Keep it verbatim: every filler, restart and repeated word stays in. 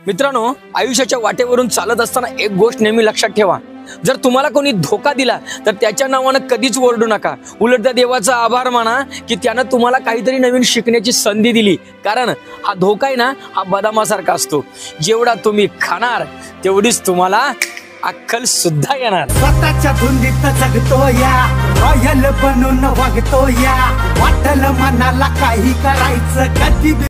मित्रांनो, आयुष्याच्या वाटेवरून चालत असताना एक गोष्ट नेहमी लक्षात ठेवा, जर तुम्हाला कोणी धोका दिला तर त्याच्या नावानं कधीच ओरडू नका। उलट त्या देवाचा आभार माना की त्यानं तुम्हाला काहीतरी नवीन शिकण्याची संधी दिली। कारण हा धोका आहे ना, हा बदामासारखा असतो, जेवढा तुम्ही खाणार तेवढीच तुम्हाला अक्कल सुद्धा येणार। स्वतःच्या धुंदीत जगतो या, रॉयल बनून वागतो या, वाटलं मनाला काही करायचं कधी